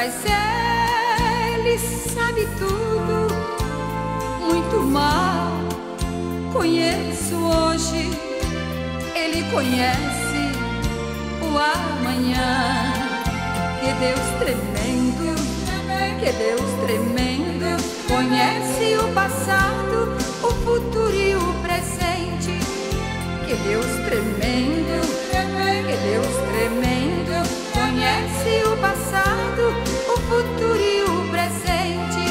mas Ele sabe tudo, muito mal conheço hoje. Ele conhece o amanhã. Que Deus tremendo, que Deus tremendo, conhece o passado, o futuro e o presente. Que Deus tremendo, que Deus tremendo, conhece o passado, o futuro e o presente.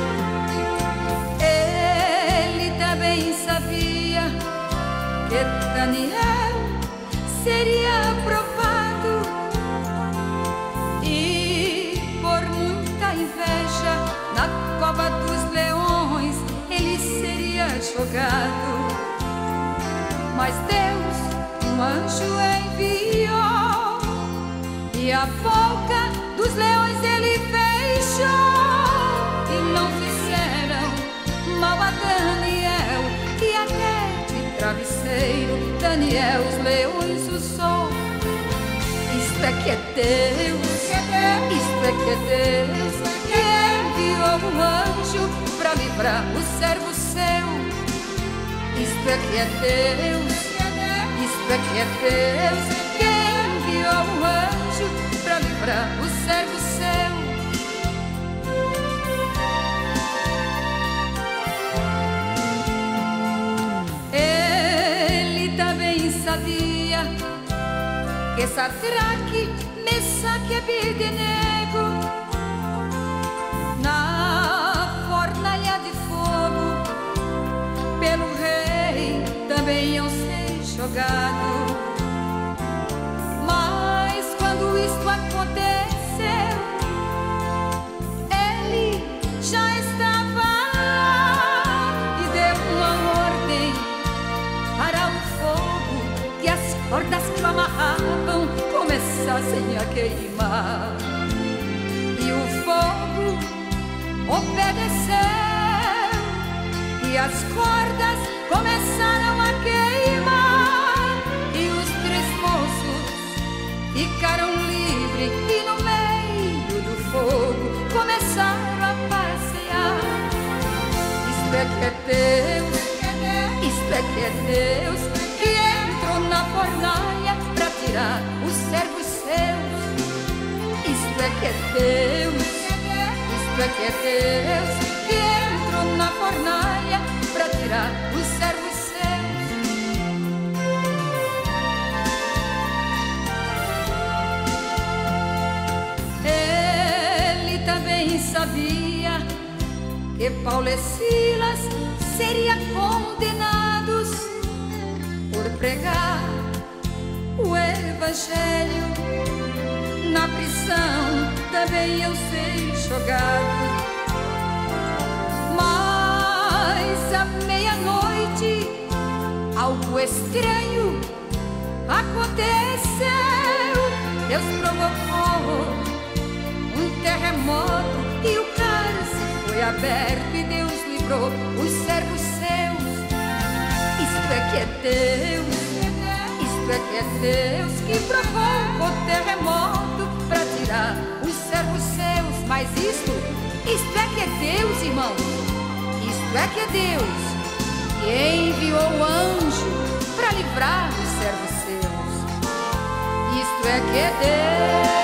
Ele também sabia que Daniel seria aprovado, e por muita inveja na cova dos leões ele seria jogado. Mas Deus um anjo enviou, e a boca dos leões ele fechou, e não fizeram mal a Daniel, e até de travesseiro Daniel os leões usou. Isto é que é Deus, isto é que é Deus, que enviou um anjo para livrar o servo seu. Isto é que é Deus, isto é que é Deus, que enviou um anjo para livrar o servo seu. Ele também sabia que Sadraque, Mesaque e Abednego na fornalha de fogo pelo rei também iam ser jogados. Mas quando isto aconteceu, ele já estava lá e deu uma ordem para o fogo, que as cordas que o amarravam começassem a queimar. E o fogo obedeceu, e as cordas começaram a queimar, e os três moços ficaram livres, e no meio do fogo começaram a passear. Isto é que é Deus, isto é que é Deus, que entrou na fornalha para tirar os servos seus. Isto é que é Deus, isto é que é Deus, que entrou na fornalha para tirar os servos seus. Ele também sabia que Paulo e Silas seriam condenados por pregar o evangelho. Na prisão também iam ser jogados. Mas à meia-noite algo estranho aconteceu. Deus provocou um terremoto, e o cálice foi aberto, e Deus livrou os servos seus. Isto é que é Deus, isto é que é Deus, que provocou o terremoto para tirar os servos seus. Mas isto é que é Deus, irmãos. Isto é que é Deus, que enviou o anjo para livrar os servos seus. Isto é que é Deus.